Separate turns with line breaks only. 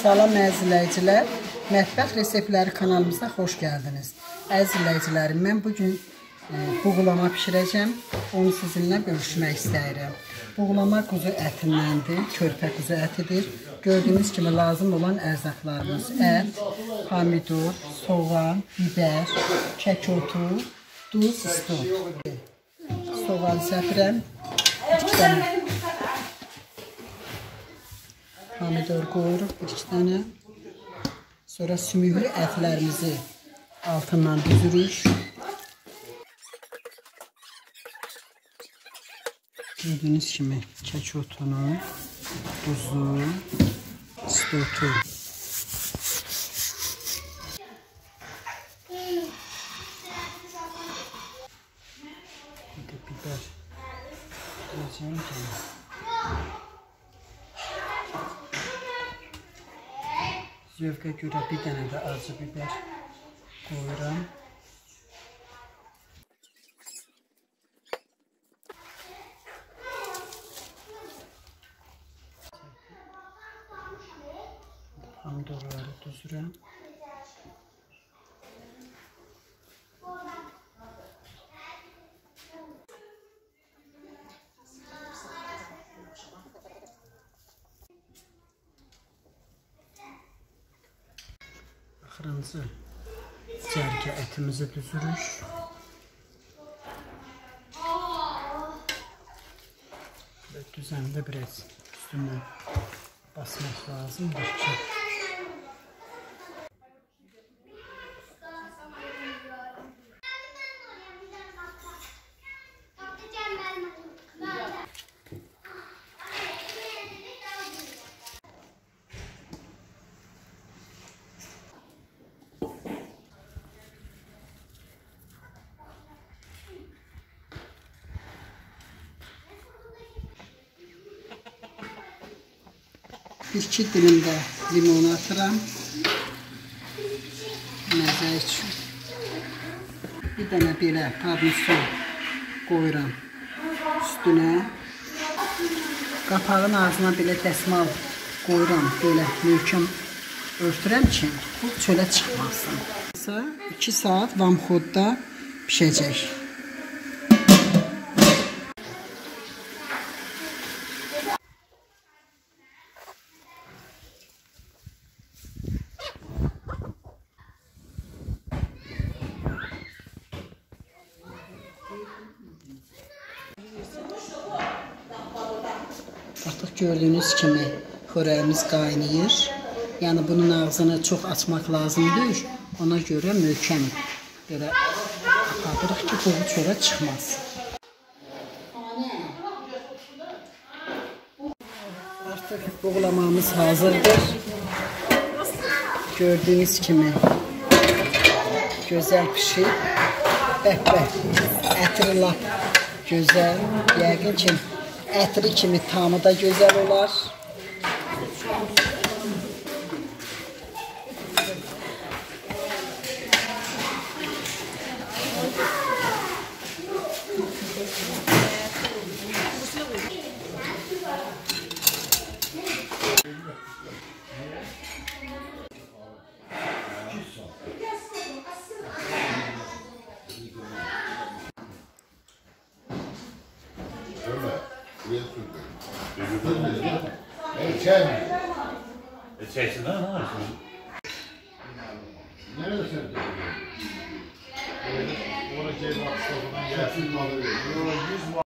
Salam əziz izləyicilər, Mətbəx Reseptləri kanalımıza xoş gəldiniz. Əziz izləyicilərim, mən bugün buğulama pişirəcəm, onu sizinlə bölüşmək istəyirəm. Buğulama quzu ətindəndir, körpə quzu ətidir. Gördüyünüz kimi lazım olan ərzaqlarımız ət, pomidor, soğan, biber, kəkotu, duz, istot. Soğan səpirəm, 2 dənə. Pomidor qoyuruq 1-2 dənə. Sonra sümüklü ətlərimizi altından düzürük. Gördüyünüz kimi kəkotunu, duzu, istotu. Bir de biber. Zövqə görə bir dənə də acı biber qoyuram. Pomidorları düzürəm. Axırıncı cərgə ətimizi düzürük. Və düzəndə biraz üstünə basmaq lazımdır ki, bir-iki dilim də limon atıram. Məzə üçün. Bir dənə belə parmesan qoyuram üstünə. Qapağın ağzına belə dəsmal qoyuram. Belə möhkəm örtürəm ki, bu çölə çıxmasın. 2 saat vamxodda pişəcək. Artıq gördüyünüz kimi xörəyimiz qaynayır. Yəni bunun ağzını çox açmaq lazım deyil. Ona görə möhkəm belə apardırıq ki, buğu çölə çıxmasın. Artıq buğulamamız hazırdır. Gördüyünüz kimi gözəl pişir. Bəh-bəh, ətri lap gözəl. Yəqin ki, ətri kimi tamı da gözəl olar.
Çeksin lan ha.
Nerede sen? Orada gelip akşamdan gelsin.